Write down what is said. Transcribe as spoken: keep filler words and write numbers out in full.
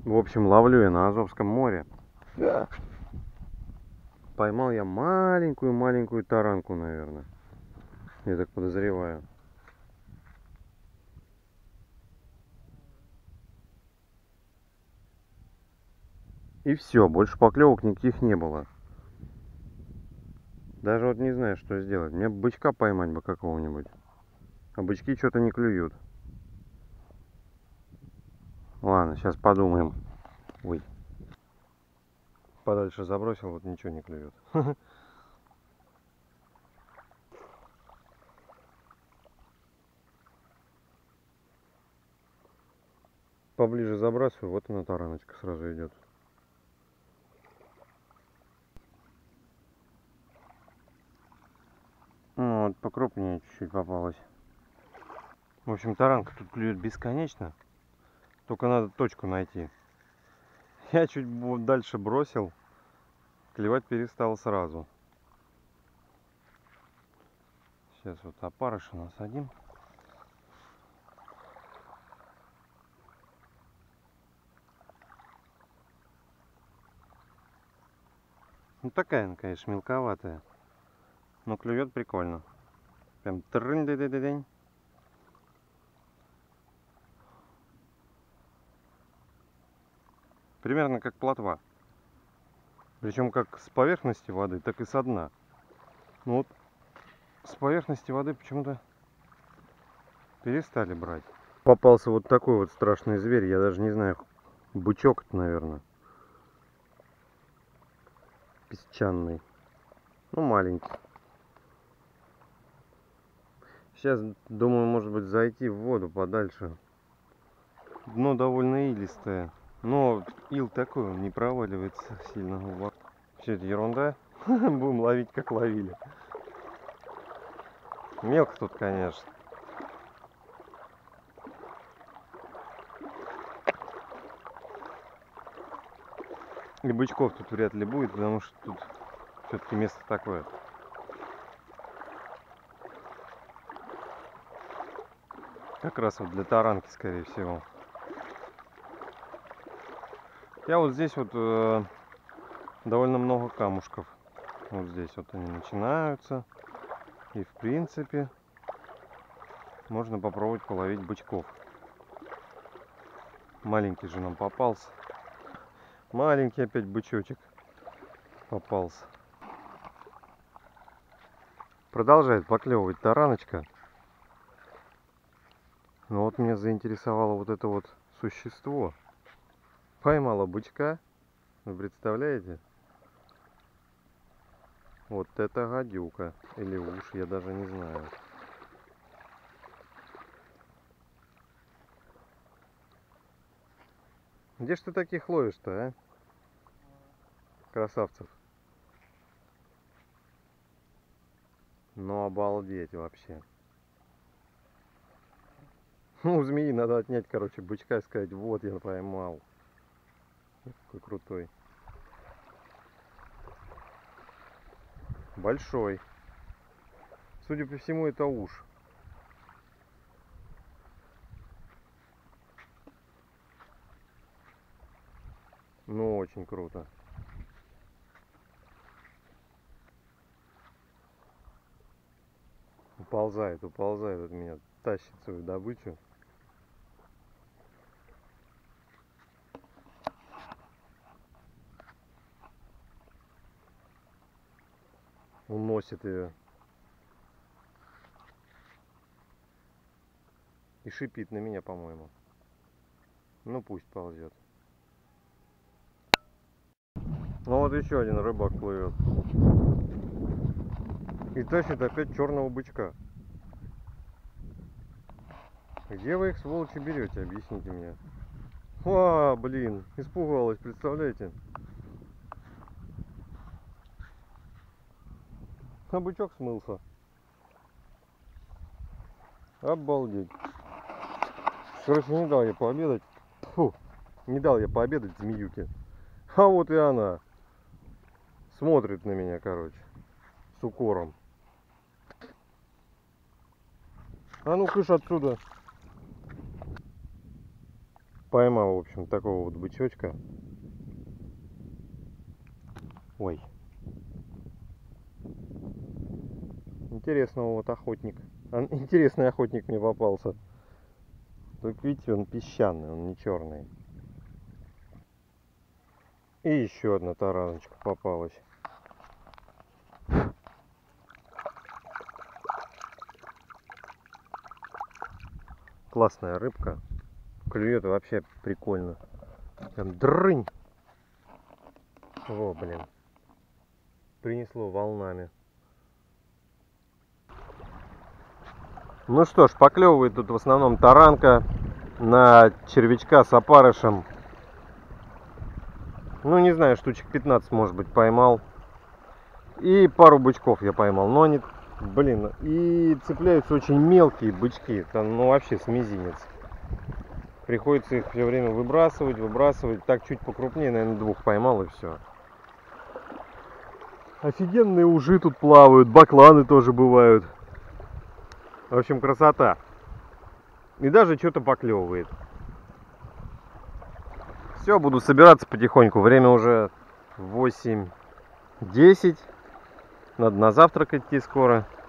В общем, ловлю я на Азовском море. Да. Поймал я маленькую-маленькую таранку, наверное. Я так подозреваю. И все, больше поклевок никаких не было. Даже вот не знаю, что сделать. Мне бычка поймать бы какого-нибудь. А бычки что-то не клюют. Ладно, сейчас подумаем. Ой. Подальше забросил, вот ничего не клюет. Поближе забрасываю, вот она тараночка сразу идет. Ну, вот покрупнее чуть-чуть попалась. В общем, таранка тут клюет бесконечно. Только надо точку найти. Я чуть дальше бросил. Клевать перестал сразу. Сейчас вот опарыша насадим. Ну такая она, конечно, мелковатая. Но клюет прикольно. Прям трынь ды ды ды дынь. Примерно как плотва. Причем как с поверхности воды, так и со дна. Ну вот с поверхности воды почему-то перестали брать. Попался вот такой вот страшный зверь. Я даже не знаю, бычок это, наверное. Песчаный. Ну, маленький. Сейчас, думаю, может быть, зайти в воду подальше. Дно довольно илистое. Но ил такой, он не проваливается сильно глубоко. Все это ерунда. Будем ловить, как ловили. Мелко тут, конечно. И бычков тут вряд ли будет, потому что тут все-таки место такое. Как раз вот для таранки, скорее всего. Я вот здесь вот э, довольно много камушков. Вот здесь вот они начинаются. И в принципе можно попробовать половить бычков. Маленький же нам попался. Маленький опять бычочек попался. Продолжает поклевывать тараночка. Но вот меня заинтересовало вот это вот существо. Поймала бычка. Вы представляете? Вот это гадюка. Или уж, я даже не знаю. Где ж ты таких ловишь-то, а? Красавцев. Ну обалдеть вообще. Ну, у змеи надо отнять, короче, бычка и сказать, вот я поймал. Какой крутой. Большой. Судя по всему, это уж. Ну, очень круто. Уползает, уползает от меня. Тащит свою добычу. Уносит ее. И шипит на меня, по-моему. Ну пусть ползет. Ну вот еще один рыбак плывет. И тащит опять черного бычка. Где вы их, сволочи, берете? Объясните мне. А, блин, испугалась, представляете? А бычок смылся. Обалдеть. Короче, не дал я пообедать. Фу, не дал я пообедать змеюке. А вот и она. Смотрит на меня, короче. С укором. А ну кыш отсюда. Поймал, в общем, такого вот бычочка. Ой. Интересного вот охотник. Интересный охотник мне попался. Только видите, он песчаный, он не черный. И еще одна тараночка попалась. Классная рыбка. Клюет вообще прикольно. Прям дрынь. Во, блин. Принесло волнами. Ну что ж, поклевывает тут в основном таранка на червячка с опарышем. Ну, не знаю, штучек пятнадцать, может быть, поймал. И пару бычков я поймал. Но они, блин, и цепляются очень мелкие бычки. Там, ну, вообще с мизинец. Приходится их все время выбрасывать, выбрасывать. Так, чуть покрупнее, наверное, двух поймал и все. Офигенные ужи тут плавают. Бакланы тоже бывают. В общем, красота. И даже что-то поклевывает. Все, буду собираться потихоньку. Время уже восемь десять. Надо на завтрак идти скоро.